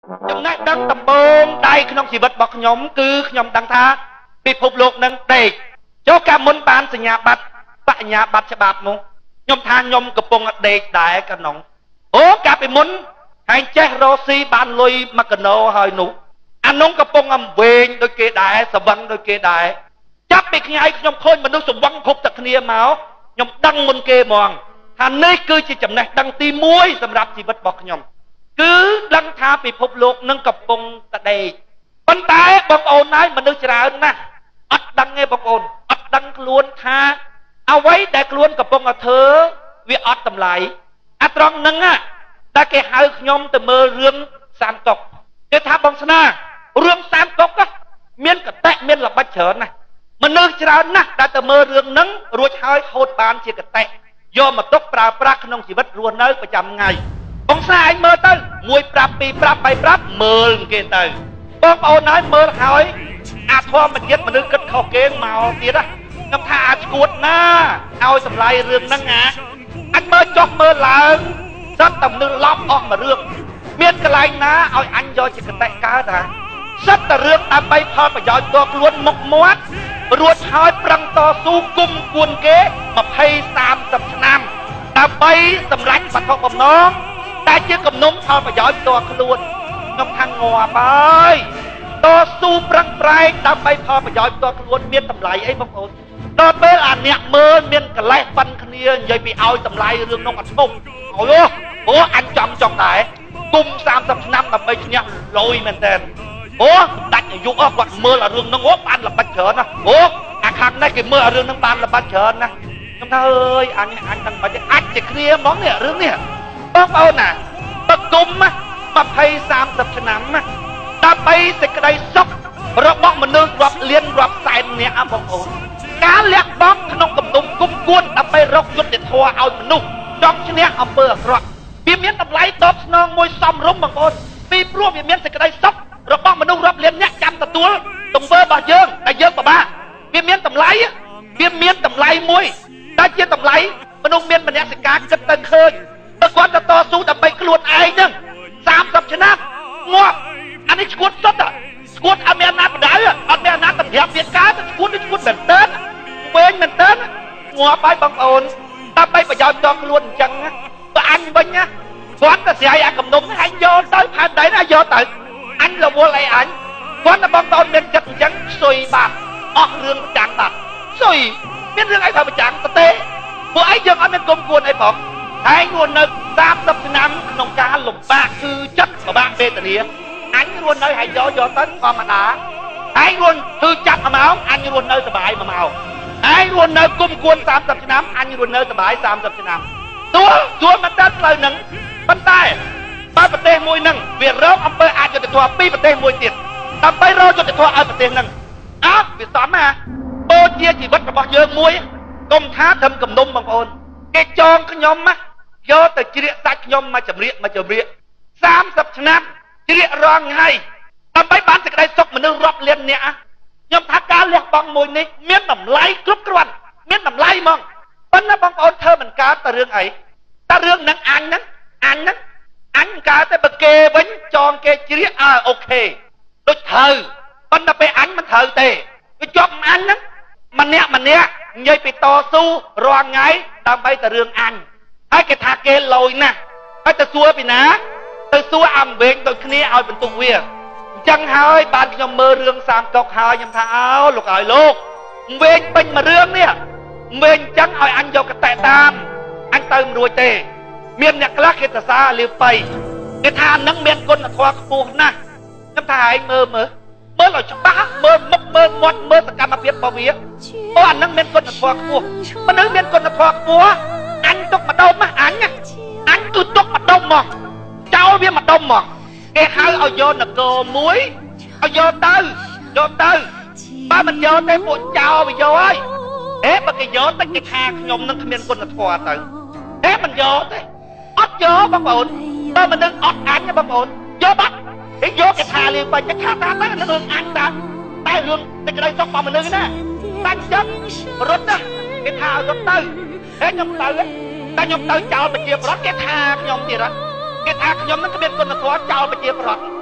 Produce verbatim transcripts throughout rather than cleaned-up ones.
ចំណេះដឹងដំបូងដៃក្នុងជីវិតរបស់ខ្ញុំគឺខ្ញុំដឹងថាពិភពលោកនឹងដេកចូលកាលមុនបានសញ្ញាបត្របញ្ញាបត្រច្បាប់មកខ្ញុំថាខ្ញុំកំពុងដេកដែរកណ្ណងអូកាលពីមុនហើយចេះរស់ស៊ីបានលុយមួយកណោហើយនោះអានោះកំពុងអំវែងដូចគេដែរស្វឹងដូចគេដែរចាប់ពីថ្ងៃខ្ញុំឃើញមនុស្សស្វឹងគ្រប់តែគ្នាមកខ្ញុំដឹងមុនគេហ្មងថានេះគឺជាចំណេះដឹងទីមួយសម្រាប់ជីវិតរបស់ខ្ញុំគឺដឹងថាពិភពលោកនឹងកំពុងតែដេកប៉ុន្តែបងប្អូនហើយមនុស្សច្រើនណាស់អត់ដឹងទេបងប្អូនអត់ដឹងខ្លួនថាអ្វីដែលខ្លួនកំពុងតែធ្វើវាអត់តម្លៃអាត្រង់ហ្នឹងតែគេហៅខ្ញុំទៅមើលរឿងសាមកុកគេថាបងស្នារឿងសាមកុកមានកតេមានល្បិចច្រើនណាស់មនុស្សច្រើនណាស់ដែលទៅមើលរឿងហ្នឹងរួចហើយហូតបានជាកតេយកមកទុកប្រើប្រាស់ក្នុងជីវិតរស់នៅប្រចាំថ្ងៃបងស្នាឯងមើលទៅមួយប្រាប់ពីរប្រាប់បីប្រាប់មើលគេទៅបងប្អូនហើយមើលហើយអាធម្មជាតិមនុស្សគិតខុសគេមកទៀតណាខ្ញុំថាអាចឈួតណាឲ្យសម្លាយរឿងហ្នឹងណាអញមើលចុះមើលឡើងសត្វតែមនុស្សឡប់អស់មួយរឿងមានកន្លែងណាឲ្យអញយកជាកតេកើតហ่าសត្វតែរឿងដើម្បីផលប្រយោជន៍តខ្លួនមុខមាត់រួចហើយប្រឹងតស៊ូគុំគួនគេยี่สิบ สามสิบឆ្នាំដើម្បីសម្រេចវត្ថុបំណងតែជាគំនុំផលប្រយោជន៍តខ្លួនខ្ញុំថាងាប់ហើយតស៊ូប្រឹងប្រែងដើម្បីផលប្រយោជន៍តខ្លួនមានតម្លៃអីបងប្អូនដល់ពេលអាអ្នកមើលមានកលេសប៉ិនគ្នានិយាយពីឲ្យតម្លៃរឿងនោះអត់ឈប់អូអូអញចំចង់ដែរគុំสามสิบឆ្នាំដើម្បីឈ្នះលយមែនតើអូដាច់អាយុអស់គាត់មើលអារឿងហ្នឹងអូបានល្បិចច្រើនណាអូអាខាងនេះគេមើលអារឿងហ្នឹងបានល្បិចច្រើនណាខ្ញុំថាអើយអញអញដឹងមិនទេអាចជាគ្នាហ្មងនេះរឿងនេះបងប្អូនណាបគុំยี่สิบ สามสิบឆ្នាំណាដើម្បីសេចក្តីសុខរបស់មនុស្សរាប់លានរាប់សែននាក់បងប្អូនការលះបង់ក្នុងគំនុំគុំគួនដើម្បីរកយុត្តិធម៌ឲ្យមនុស្សចង់ឈ្នះអំពើអាក្រក់វាមានតម្លៃតបស្នងមួយសមរម្យបងប្អូនពីព្រោះវាមានសេចក្តីសុខរបស់មនុស្សរាប់លានអ្នកចាំទទួលទង្វើរបស់យើងដែលយើងពិបាកវាមានតម្លៃវាមានតម្លៃមួយតែជាតម្លៃមនុស្សមានមនសិការគិតទៅឃើញបើគាត់ទៅតស៊ូដើម្បីខ្លួនឯងហ្នឹងสามสิบឆ្នាំងាប់អានេះឈួតសុទ្ធឈួតអត់មានអាណាបដៅអត់មានអាណាតម្រាបវាការឈួតនេះឈួតមែនតើវែងមែនតើងាប់ហើយបងប្អូនដើម្បីប្រយោជន៍តខ្លួនអញ្ចឹងបើអញវិញណាគាត់ទៅស្រាយអាកំនុំនេះអញយកទៅផែនដីណាយកទៅអញរវល់អីអញគាត់តែបងប្អូនមានចិត្តអញ្ចឹងខ្សុយបាត់អស់រឿងប្រចាំបាត់ខ្សុយមានរឿងអីទៅប្រចាំទៅទេពួកអីយើងអត់មានគុំគួនអីផងហើយងួននៅสามสิบឆ្នាំក្នុងការលំបាកគឺចិត្តពិបាកវេទនាអញរស់នៅហើយយកយកទៅធម្មតាហើយរស់គឺចាប់មួយម៉ោងអញរស់នៅសុបាយមួយម៉ោងហើយរស់នៅគុំគួនสามสิบឆ្នាំអញរស់នៅសុបាយสามสิบឆ្នាំទួលទួលមិនដល់ផ្លូវហ្នឹងប៉ុន្តែបើប្រទេសមួយហ្នឹងវារកអំពើអយុត្តិធម៌ពីប្រទេសមួយទៀតដើម្បីរកយុត្តិធម៌ឲ្យប្រទេសហ្នឹងអើវាសមណាពោជាជីវិតរបស់យើងមួយកុំថាត្រឹមគំនុំបងប្អូនគេចងខ្ញុំណាយកទៅជ្រៀកសាច់ខ្ញុំមកចម្រៀកមកចម្រៀកสามสิบឆ្នាំជ្រៀករងថ្ងៃដើម្បីបានសេចក្តីសុខមនុស្សរាប់លានអ្នកខ្ញុំថាការលះបង់មួយនេះមានតម្លៃគ្រប់គ្រាន់មានតម្លៃហ្មងប៉ុន្តែបងប្អូនធ្វើមិនកើតតែរឿងអីតែរឿងហ្នឹងអញហ្នឹងអញហ្នឹងអញកើតតែបើគេវិញចងគេជ្រៀកអើអូខេដូចត្រូវប៉ុន្តែពេលអញមិនត្រូវទេវាជាប់អញហ្នឹងម្នាក់ម្នាក់និយាយពីតស៊ូរាល់ថ្ងៃដើម្បីតែរឿងអញហើយគេថាគេលយណាស់ហើយទៅសួរពីណាទៅសួរអំវែងដូចគ្នាឲ្យបន្ទុកវាអញ្ចឹងហើយបានខ្ញុំមើលរឿងសាមកុកហើយខ្ញុំថាអោលោកឲ្យលោកវែងពេញមួយរឿងនេះវែងអញ្ចឹងឲ្យអញយកកតេតាមអញទៅមិនរួចទេមានអ្នកខ្លះគេសរសើរលាបៃគេថានឹងមានគុណធម៌ខ្ពស់ណាស់ខ្ញុំថាឯងមើលមើលមើលឲ្យច្បាស់មើលមុខមើលមាត់មើលសកម្មភាពរបស់វាអូអានឹងមានគុណធម៌ខ្ពស់មនុស្សមានគុណធម៌ខ្ពស់អញទុកម្ដុំណាអញអញគឺទុកម្ដុំមកចោលវាម្ដុំមកគេហៅឲ្យយកនគរមួយឲ្យយកទៅយកទៅបើមិនយកទេពួកចោលវាយកហើយអេបើគេយកទៅគេថាខ្ញុំនឹងគ្មានគុណធម៌ទៅអេមិនយកទេអត់យកបងប្អូនបើមិននឹងអត់អញបងប្អូនយកបាត់គេយកគេថាលេងបាច់គេថាតាមទៅរឿងអញតាតែរឿងសេចក្តីសុខរបស់មនុស្សណាតាំងចិត្តរត់ណាគេថាឲ្យរត់ទៅហេខ្ញុំទៅតែខ្ញុំទៅចោលប្រជាប្រដ្ឋគេថាខ្ញុំទៀតគេថាខ្ញុំនឹងគ្មានគុណធម៌ចោលប្រជាប្រដ្ឋ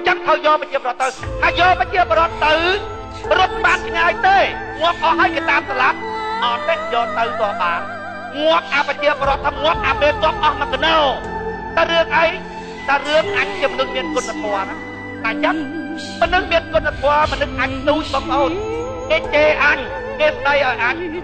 chẳng thôi vô mà chia bọt từ hay vô mà chia bọt từ rút bát ngay tê ngoắc ở hai cái tam tờ lát ở tết vô từ tòa bản ngoắc à mà chia bọt thăm ngoắc à bên góc ở mà cái nào ta rương ấy ta rương anh chìm nước miền quân đất hòa đó ta chắc mà nước miền quân đất hòa mà nước anh nuôi bóng ôn cái chê anh cái tay ở anh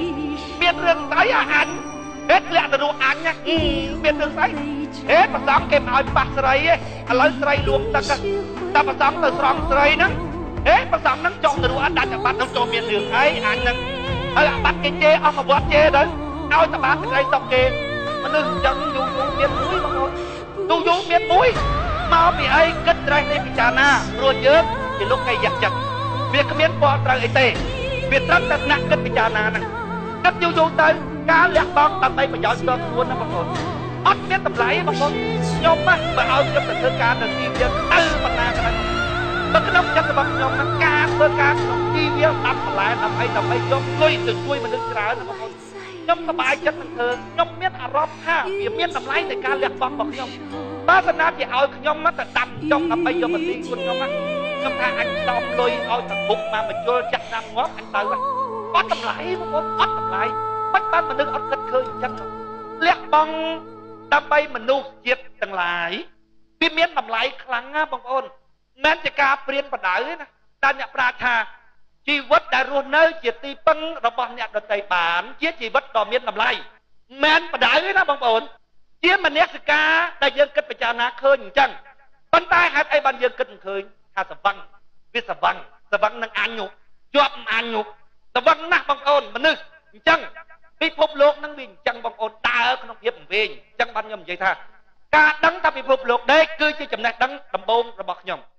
miền rừng tay ở anh hết lẹ từ đồ anh nha miền rừng tay hết mà sáng kèm hỏi bạc sợi ấy lấy sợi luôn ta ta mà sáng từ sòng sợi nữa hết mà sáng nắng trong từ đồ anh đặt cho bắt nó cho miền rừng ấy anh nè ấy bắt cái chê ông mà vót chê đấy ao ta bắt cái dọc kê mà đừng chẳng dù dù miền núi mà thôi dù dù miền núi mà bị ai kết ra đây bị chà na rồi nhớ thì lúc này giặt chặt việc miền bò ra ấy tê việc rất là nặng kết bị chà na nè kết dù dù tới cá lẹt bong tầm đây mà giỏi cho luôn đó mà thôi ớt miền tầm lấy mà thôi nhom á mà ao trong tình thương cá được nhiều dân tư mà na cái này mà cái nông chắc là bằng nhom nó cá bơ cá nó chi viên đập lại đập ấy đập ấy cho nuôi từ nuôi mà đừng trả nữa mà thôi nhomสบายចិត្តនឹងធ្វើខ្ញុំមានអារម្មណ៍ថាវាមានតម្លៃនៃការលះបង់របស់ខ្ញុំបើសិនណាជាឲ្យខ្ញុំមកទៅដាំចុកដើម្បីយកមកទីគុណខ្ញុំខ្ញុំថាអញដំលុយឲ្យទៅពុកមកបញ្ជុលចាក់ដាំងាប់អញទៅអត់តម្លៃបងប្អូនអត់តម្លៃមិនបានមនុស្សអត់គិតឃើញអញ្ចឹងលះបង់ដើម្បីមនុស្សជាតិទាំងឡាយវាមានតម្លៃខ្លាំងណាបងប្អូនមិនជាការព្រៀនបដៅទេណាតែអ្នកប្រាជ្ញថាជីវិតដែលរស់នៅជាទីពឹងរបស់អ្នកដទៃបានជាជីវិតដ៏មានតម្លៃមិនបដៅទេណាបងប្អូនជាមនសិការដែលយើងគិតពិចារណាឃើញអញ្ចឹងប៉ុន្តែហេតុអីបានយើងគិតមិនឃើញថាសវឹងវាសវឹងសវឹងនឹងអញុកជាប់អញុកសវឹងណាស់បងប្អូនមនុស្សអញ្ចឹងពិភពលោកនឹងវាអញ្ចឹងបងប្អូនដើរក្នុងភាពវែងអញ្ចឹងបានខ្ញុំនិយាយថាការដឹងថាពិភពលោកដេកគឺជាចំណេះដឹងដំបូងរបស់ខ្ញុំ